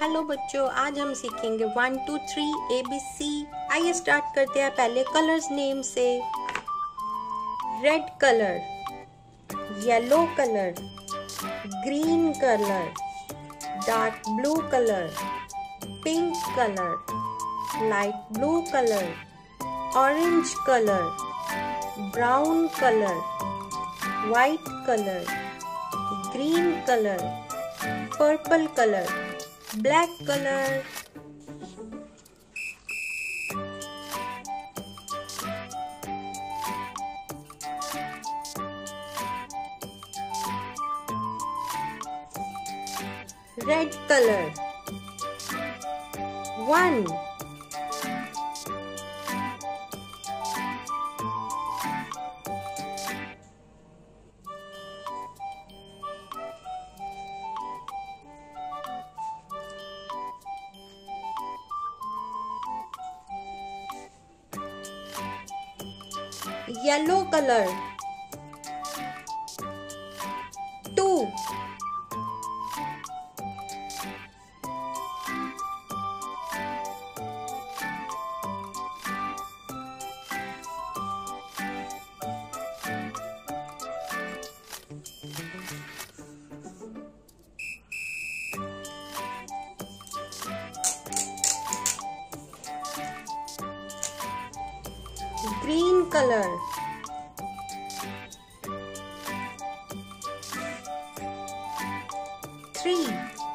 Hello बच्चों, आज हम सीखेंगे 1 2 3 ABC। आइए स्टार्ट करते हैं पहले कलर्स नेम से। Red colour, yellow colour, green colour, dark blue colour, pink colour, light blue colour, orange colour, brown colour, white colour, green colour, purple colour, black colour. Red colour 1, yellow colour 2, green color 3,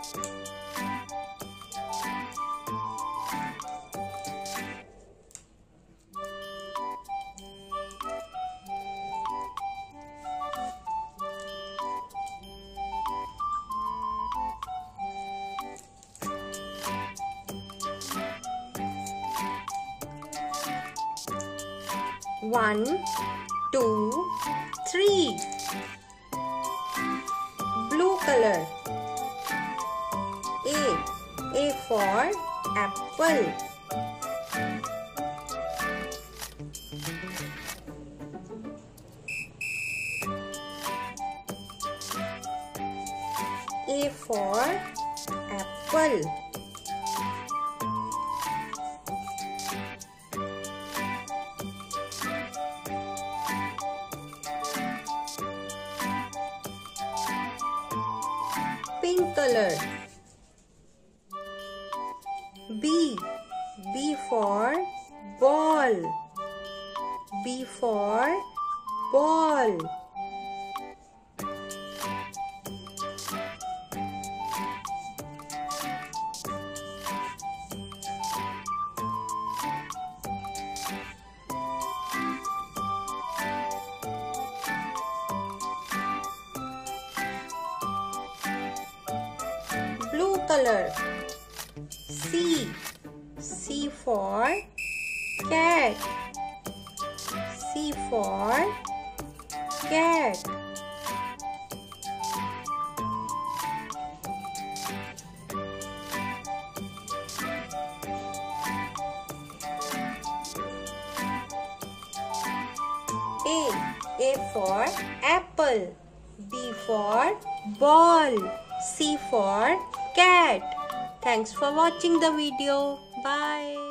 One, 2, 3. Blue color. A for apple. A for apple. Pink color. B for ball. B for ball. Blue color. C for cat. C for cat. A for apple. B for ball. C for cat. Thanks for watching the video. Bye.